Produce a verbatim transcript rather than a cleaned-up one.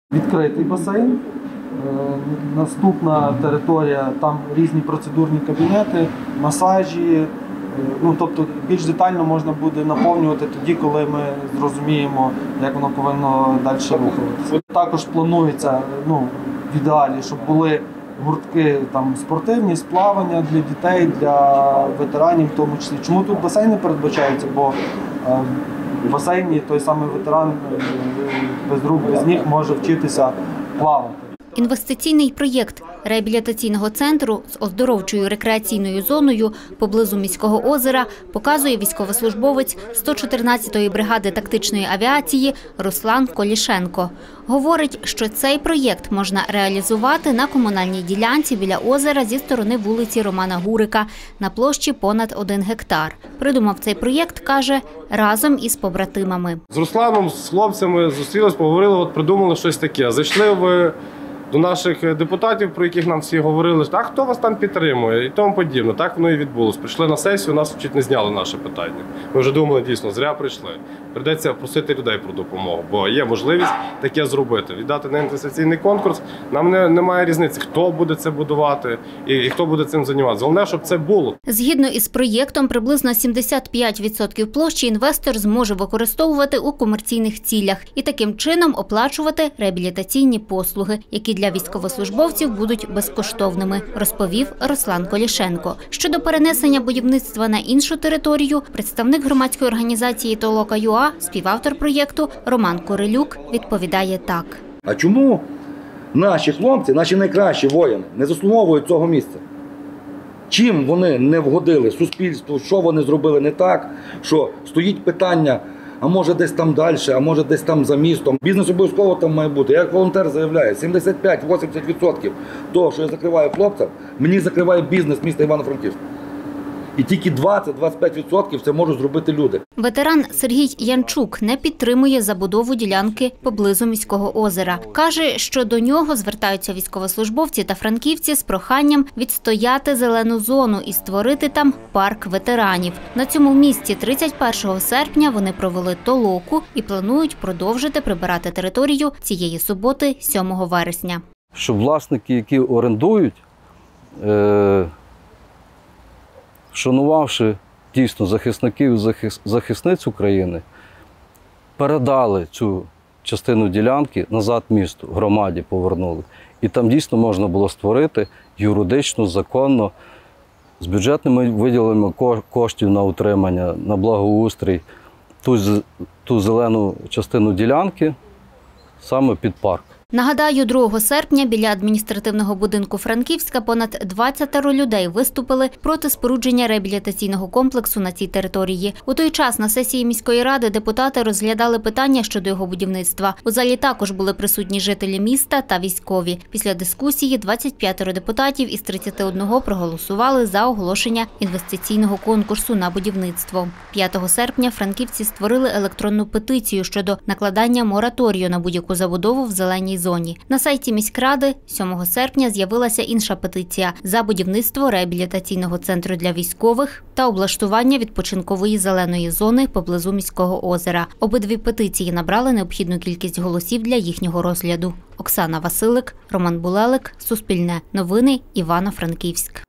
Відкритий басейн. Наступна територія, там різні процедурні кабінети, масажі. Ну, тобто більш детально можна буде наповнювати тоді, коли ми зрозуміємо, як воно повинно далі рухатися. Також планується, ну, в ідеалі, щоб були гуртки там, спортивні, з плавання для дітей, для ветеранів в тому числі. Чому тут басейни передбачаються? Бо е, в басейні той самий ветеран без рук, без ніг може вчитися плавати. Інвестиційний проєкт реабілітаційного центру з оздоровчою рекреаційною зоною поблизу міського озера показує військовослужбовець сто чотирнадцятої бригади тактичної авіації Руслан Колішенко. Говорить, що цей проєкт можна реалізувати на комунальній ділянці біля озера зі сторони вулиці Романа Гурика на площі понад один гектар. Придумав цей проєкт, каже, разом із побратимами. З Русланом, з хлопцями зустрілись, поговорили, от придумали щось таке. Зайшли в до наших депутатів, про яких нам всі говорили, а хто вас там підтримує і тому подібне. Так воно і відбулося. Прийшли на сесію, нас чуть не зняли наше питання. Ми вже думали, дійсно, зря прийшли. Прийдеться просити людей про допомогу, бо є можливість таке зробити. Віддати на інвестиційний конкурс, нам не, немає різниці, хто буде це будувати і, і хто буде цим займатися. Головне, щоб це було. Згідно із проєктом, приблизно сімдесят п'ять відсотків площі інвестор зможе використовувати у комерційних цілях і таким чином оплачувати реабілітаційні послуги, які для військовослужбовців будуть безкоштовними, розповів Руслан Колішенко. Щодо перенесення будівництва на іншу територію, представник громадської організації «Толока.ЮА», співавтор проєкту Роман Корелюк, відповідає так. А чому наші хлопці, наші найкращі воїни, не заслуговують цього місця? Чим вони не вгодили суспільству, що вони зробили не так, що стоїть питання, а може десь там далі, а може десь там за містом. Бізнес обов'язково там має бути. Я як волонтер заявляю, сімдесят п'ять - вісімдесят відсотків того, що я закриваю хлопцям, мені закриває бізнес міста Івано-Франківська. І тільки двадцять - двадцять п'ять відсотків це можуть зробити люди. Ветеран Сергій Янчук не підтримує забудову ділянки поблизу міського озера. Каже, що до нього звертаються військовослужбовці та франківці з проханням відстояти зелену зону і створити там парк ветеранів. На цьому місці тридцять першого серпня вони провели толоку і планують продовжити прибирати територію цієї суботи, сьомого вересня. Щоб власники, які орендують, е шанувавши дійсно захисників і захисниць України, передали цю частину ділянки назад місту, громаді повернули. І там дійсно можна було створити юридично, законно, з бюджетними виділеннями коштів на утримання, на благоустрій, ту, ту зелену частину ділянки саме під парк. Нагадаю, другого серпня біля адміністративного будинку Франківська понад двадцять людей виступили проти спорудження реабілітаційного комплексу на цій території. У той час на сесії міської ради депутати розглядали питання щодо його будівництва. У залі також були присутні жителі міста та військові. Після дискусії двадцять п'ять депутатів із тридцяти одного проголосували за оголошення інвестиційного конкурсу на будівництво. п'ятого серпня франківці створили електронну петицію щодо накладання мораторію на будь-яку забудову в зеленій зоні. На сайті міськради сьомого серпня з'явилася інша петиція за будівництво реабілітаційного центру для військових та облаштування відпочинкової зеленої зони поблизу міського озера. Обидві петиції набрали необхідну кількість голосів для їхнього розгляду. Оксана Василик, Роман Булелик, Суспільне новини, Івано-Франківськ.